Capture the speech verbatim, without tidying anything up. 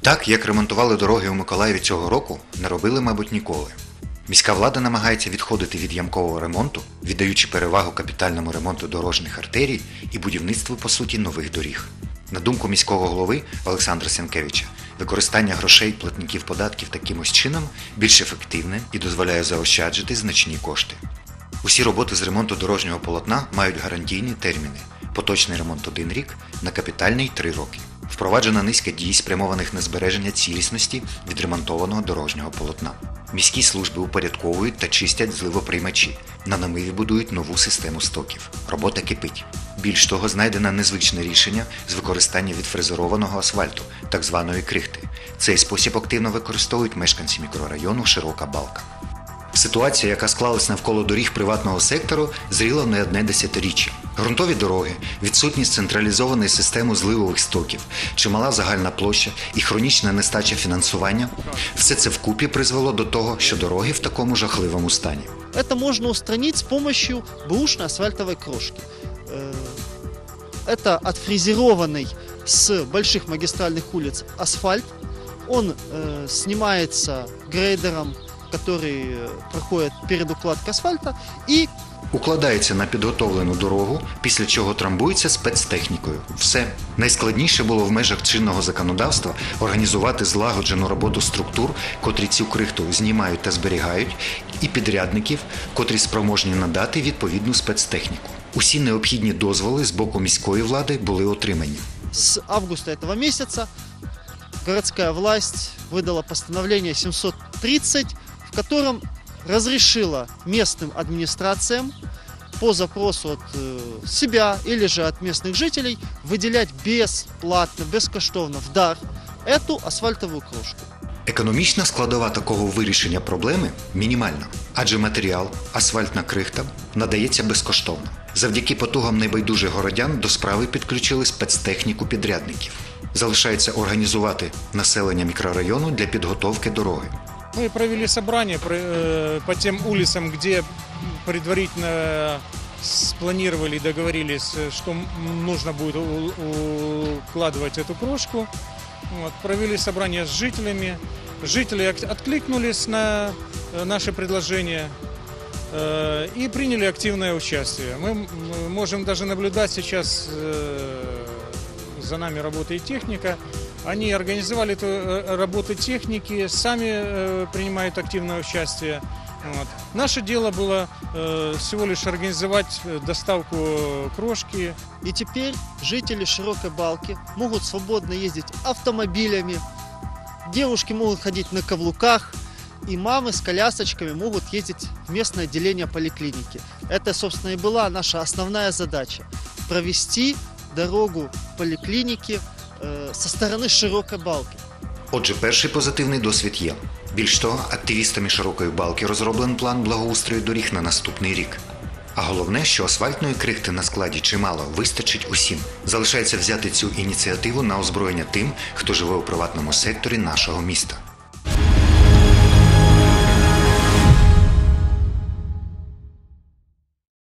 Так, як ремонтували дороги у Миколаєві цього року, не робили, мабуть, ніколи. Міська влада намагається відходити від ямкового ремонту, віддаючи перевагу капітальному ремонту дорожніх артерій і будівництву, по суті, нових доріг. На думку міського голови Олександра Сенкевича, використання грошей платників податків таким ось чином більш ефективне і дозволяє заощаджити значні кошти. Усі роботи з ремонту дорожнього полотна мають гарантійні терміни. Поточний ремонт – один рік, на капітальний – три роки. Впроваджена низка дій, спрямованих на збереження цілісності відремонтованого дорожнього полотна. Міські служби упорядковують та чистять зливоприймачі. На намиві будують нову систему стоків. Робота кипить. Більш того, знайдено незвичне рішення з використання відфрезерованого асфальту, так званої крихти. Цей спосіб активно використовують мешканці мікрорайону Широка Балка. Ситуація, яка склалась навколо доріг приватного сектору, зріла не одне десятиріччя. Ґрунтові дороги, відсутність централізованої системи зливових стоків, чимала загальна площа і хронічна нестача фінансування – все це вкупі призвело до того, що дороги в такому жахливому стані. Это можно устранить с помощью бэушной асфальтовой крошки. Это отфрезерованный с больших магистральных улиц асфальт. Он э, снимается грейдером, который проходит перед укладкой асфальта, и укладається на підготовлену дорогу, після чого трамбується спецтехнікою. Все. Найскладніше було в межах чинного законодавства організувати злагоджену роботу структур, котрі цю крихту знімають та зберігають, і підрядників, котрі спроможні надати відповідну спецтехніку. Усі необхідні дозволи з боку міської влади були отримані. С августа этого месяца городская власть выдала постановление семьсот тридцать, в котором разрешила местным администрациям по запросу от себя или же от местных жителей выделять бесплатно, безкоштовно в дар эту асфальтовую крошку. Економічна складова такого вирішення проблеми мінімальна, адже матеріал, асфальтна крихта, надається безкоштовно. Завдяки потугам небайдужих городян до справи підключили спецтехніку підрядників. Залишається організувати населення мікрорайону для підготовки дороги. Мы провели собрание по тем улицам, где предварительно спланировали и договорились, что нужно будет укладывать эту крошку. Вот, провели собрание с жителями. Жители откликнулись на наши предложения и приняли активное участие. Мы можем даже наблюдать сейчас, за нами работает техника. Они организовали эту работу техники, сами принимают активное участие. Вот. Наше дело было всего лишь организовать доставку крошки. И теперь жители Широкой Балки могут свободно ездить автомобилями, девушки могут ходить на каблуках, и мамы с колясочками могут ездить в местное отделение поликлиники. Это, собственно, и была наша основная задача – провести дорогу поликлиники со сторони Широкої Балки. Отже, перший позитивний досвід є. Більш того, активістами Широкої Балки розроблений план благоустрою доріг на наступний рік. А головне, що асфальтної крихти на складі чимало, вистачить усім. Залишається взяти цю ініціативу на озброєння тим, хто живе у приватному секторі нашого міста.